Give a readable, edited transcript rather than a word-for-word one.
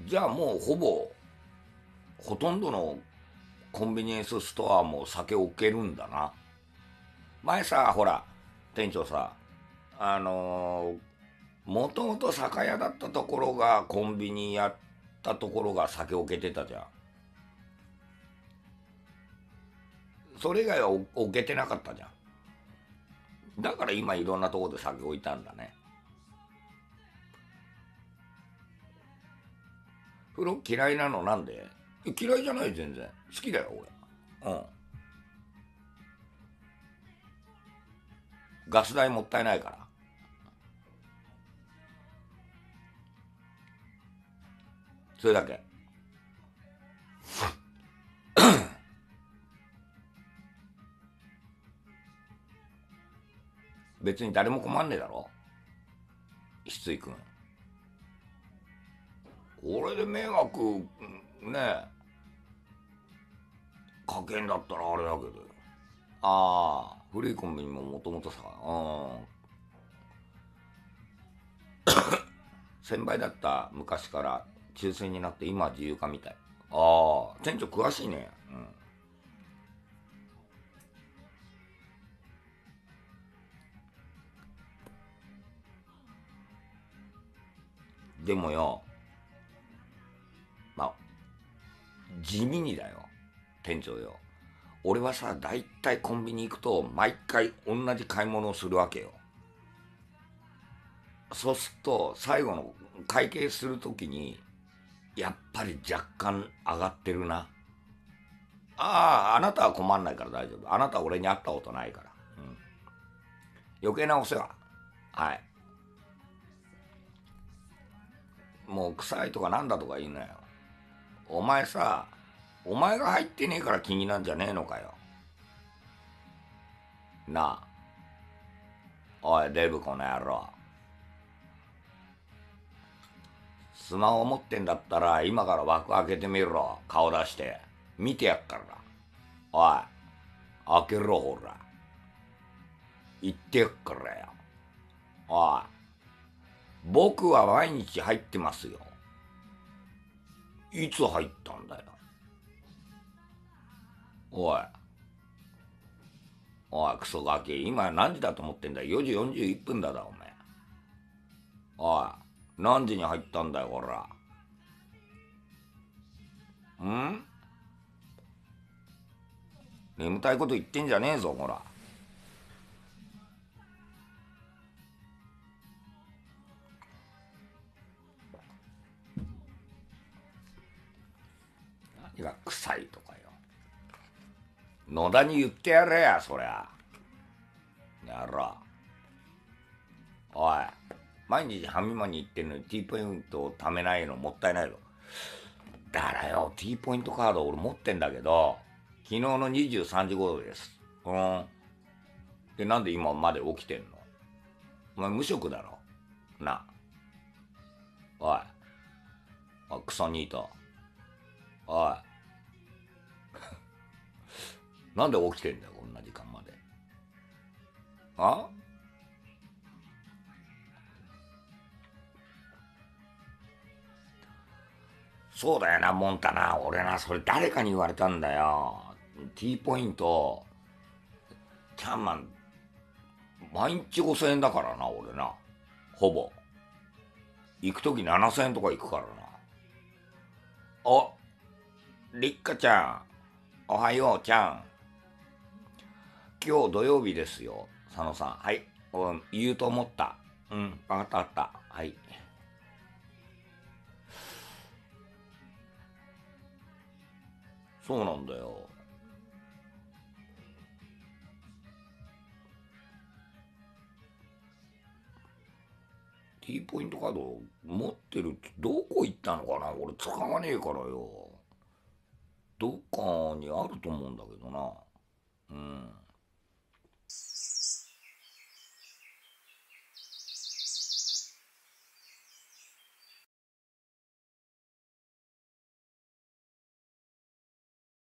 じゃあもうほとんどのコンビニエンスストアも酒置けるんだな。前さ、ほら、店長さ、もともと酒屋だったところがコンビニやったところが酒置けてたじゃん。それ以外は置けてなかったじゃん。だから今いろんなところで酒置いたんだね。風呂嫌いなのなんで？嫌いじゃない、全然。好きだよ、俺。うん。ガス代もったいないから。それだけ。別に誰も困んねえだろ、翡翠君。これで迷惑ねかけんだったらあれだけど。ああ、古いコンビニももともとさ、1000倍だった昔から抽選になって今は自由化みたい。ああ、店長詳しいね。でもよ、まあ、地味にだよ、店長よ。俺はさ、だいたいコンビニ行くと毎回同じ買い物をするわけよ。そうすると最後の会計するときにやっぱり若干上がってるな。ああ、あなたは困んないから大丈夫。あなたは俺に会ったことないから。余計なお世話。はい。もう臭いとかなんだとか言うなよ。お前さ、お前が入ってねえから気になんじゃねえのかよ。なあ。おい、デブこの野郎。スマホ持ってんだったら今から枠開けてみろ。顔出して。見てやっからな。おい、開けろほら。言ってやっからよ。おい、僕は毎日入ってますよ。いつ入ったんだよ。おい、おい、クソガキ。今何時だと思ってんだよ。4時41分だ、お前。おい、何時に入ったんだよ、ほら。眠たいこと言ってんじゃねえぞ、ほら。何が臭いとかよ。野田に言ってやれや、そりゃ。やろ。おい、毎日ファミマに行ってんのに T ポイントを貯めないのもったいないぞ。だからよ、T ポイントカード俺持ってんだけど、昨日の23時頃です。で、なんで今まで起きてんの？お前無職だろな。おい、クソニート。おい、なんで起きてんだよ、こんな時間まで。あ、そうだよな、モンタな。俺な、それ誰かに言われたんだよ。T ポイント、キャンマン、毎日5000円だからな、俺な。ほぼ。行くとき7000円とか行くからな。お、りっかちゃん。おはよう、ちゃん。今日土曜日ですよ、佐野さん。はい。言うと思った。わかったわかった。はい。そうなんだよ。T ポイントカード持ってるって、どこ行ったのかな、俺使わねえからよ。どっかにあると思うんだけどな。